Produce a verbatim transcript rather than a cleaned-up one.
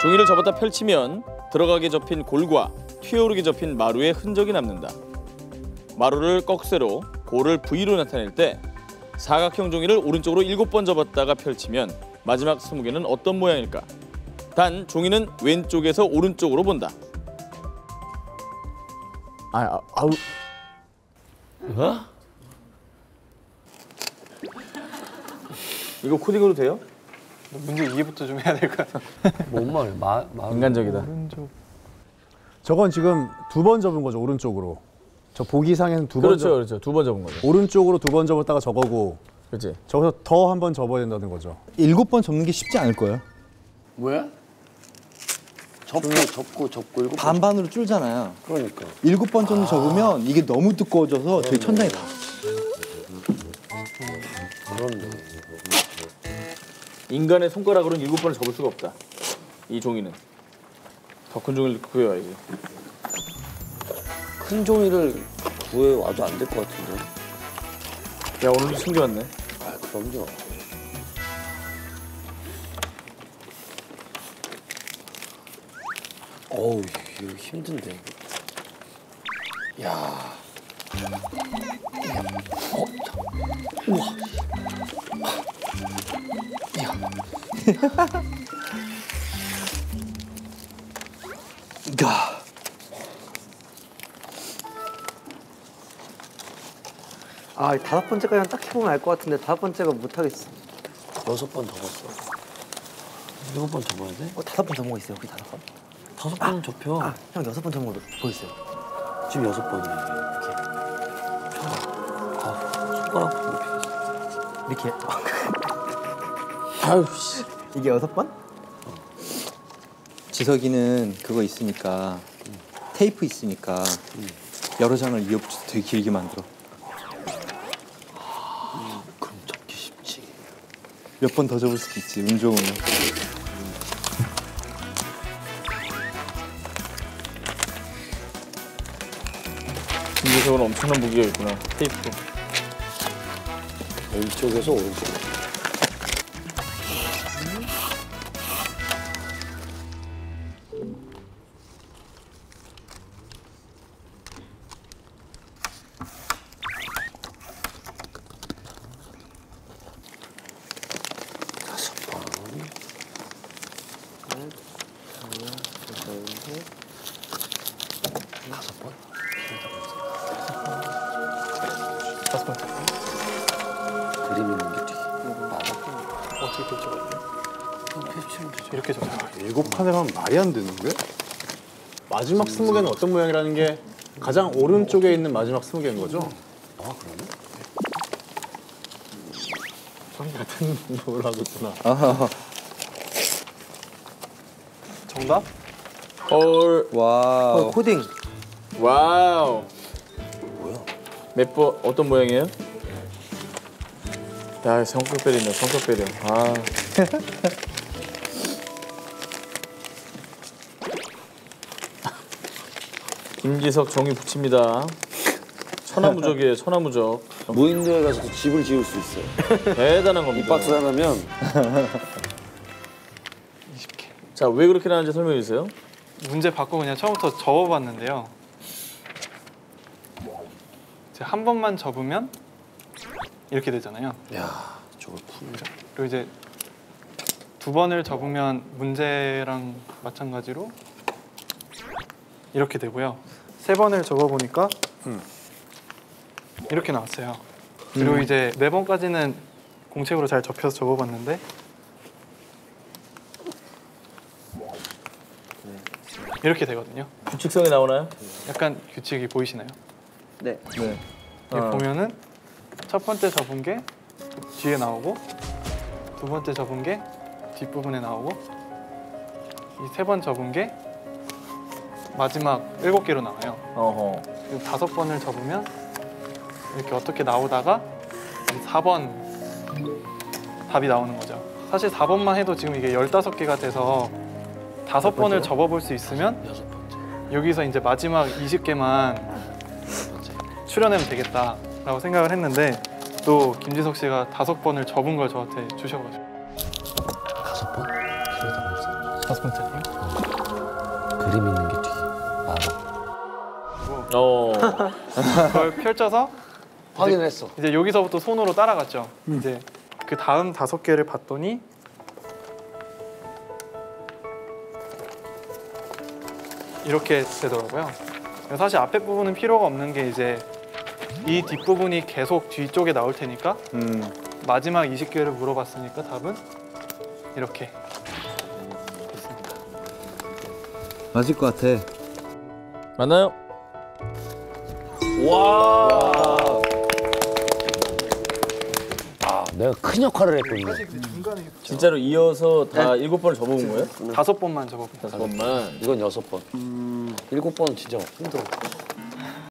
종이를 접었다 펼치면 들어가게 접힌 골과 튀어오르게 접힌 마루의 흔적이 남는다. 마루를 꺽쇠로, 골을 V로 나타낼 때 사각형 종이를 오른쪽으로 일곱 번 접었다가 펼치면 마지막 스무 개는 어떤 모양일까? 단 종이는 왼쪽에서 오른쪽으로 본다. 아, 아 아우. 어? 이거 코딩으로 돼요? 문제 이해부터 좀 해야 될 것 같아. 뭔 말이야? 마, 마, 인간적이다. 오른쪽. 저건 지금 두 번 접은 거죠, 오른쪽으로. 저 보기상에는 두 번 그렇죠, 접... 그렇죠. 두 번 접은 거죠. 오른쪽으로 두 번 접었다가 저거고 그렇지. 저기서 더 한 번 접어야 된다는 거죠. 일곱 번 접는 게 쉽지 않을 거예요. 왜? 접고 접고 접고 일곱 번. 반반으로 줄잖아요. 그러니까. 일곱 번 정도 접으면 이게 너무 두꺼워져서 저희 천장에 다. 그렇네. 인간의 손가락으로는 일곱 번을 접을 수가 없다. 이 종이는. 더 큰 종이를 구해와야지. 큰 종이를 구해 와도 안 될 것 같은데. 야, 오늘도 숨겨왔네. 아, 그럼요. 어우, 이거 힘든데. 야. 야. 어, 자. 우와. 야. 가. 아, 다섯 번째까지는 딱 해보면 알 것 같은데 다섯 번째가 못하겠어. 여섯 번 더 봤어. 일곱 번 접어야 돼? 어, 다섯 번 접은 거 있어요, 혹시 다섯 번? 다섯 번은 접혀. 아, 형 여섯 번 접은 거 보였어요. 지금 여섯 번이에요. 이렇게. 아, 손가락 못 피겠어. 이렇게. 아유, 씨. 이게 여섯 번? 지석이는 그거 있으니까 테이프 있으니까 여러 장을 이어붙여서 되게 길게 만들어. 그럼 접기 쉽지. 몇 번 더 접을 수도 있지, 운 좋으면. 김재석은 엄청난 무기가 있구나. 테이프. 왼쪽에서 오른쪽으로. 다섯 번. 다섯 번? 다섯 번째. 그림 있는 게 되게 어떻게 펼쳐볼게요? 펼치면 되죠. 이렇게 접어요. 일곱 판을 하면 말이 안 되는데? 마지막 스무 개는 어떤 모양이라는 게 가장 오른쪽에 있는 마지막 스무 개인 거죠? 아, 그러네? 참 같은 뭘 하고 있구나. 아하. 정답? 헐. 와우. 어, 코딩. 와우. 뭐야? 몇 번, 어떤 모양이에요? 야, 성격배리네, 성격배려. 아. 김지석 종이 붙입니다. 천하무적이에요, 천하무적. 무인도에 가서도 집을 지을 수 있어요. 대단한 이 겁니다. 박스 하나면 이십 개. 자, 왜 그렇게 나는지 설명해 주세요. 문제 받고 그냥 처음부터 접어봤는데요. 이제 한 번만 접으면 이렇게 되잖아요. 야, 저걸 푸는 그리고 이제 두 번을 접으면 문제랑 마찬가지로 이렇게 되고요. 세 번을 접어보니까 이렇게 나왔어요. 그리고 이제 네 번까지는 공책으로 잘 접혀서 접어봤는데 이렇게 되거든요. 규칙성이 나오나요? 약간 규칙이 보이시나요? 네. 네. 여기 어. 보면은 첫 번째 접은 게 뒤에 나오고 두 번째 접은 게 뒷부분에 나오고 이 세 번 접은 게 마지막 일곱 개로 나와요. 어허. 그리고 다섯 번을 접으면 이렇게 어떻게 나오다가 사 번 답이 나오는 거죠. 사실 사 번만 해도 지금 이게 열다섯 개가 돼서 다섯 번을 접어볼 수 있으면 여섯 번째. 여기서 이제 마지막 이십 개만 추려내면 되겠다라고 생각을 했는데 또 김지석 씨가 다섯 번을 접은 걸 저한테 주셔가지고 다섯 번? 그러다 벌써. 다섯 번째 팀. 그림 있는 게 뒤. 아, 어. 그걸 펼쳐서 확인했어. 이제 여기서부터 손으로 따라갔죠. 이제 그 다음 다섯 개를 봤더니 이렇게 되더라고요. 사실 앞에 부분은 필요가 없는 게 이제 이 뒷부분이 계속 뒤쪽에 나올 테니까 음. 마지막 이십 개를 물어봤으니까 답은 이렇게. 맞을 것 같아. 맞나요? 와. 아, 내가 큰 역할을 했군요. 진짜로 이어서 다 일곱 번을 접어본 거예요? 다섯 번만 적어볼게요. 다섯 번만. 이건 여섯 번. 일곱 번은 진짜 힘들어.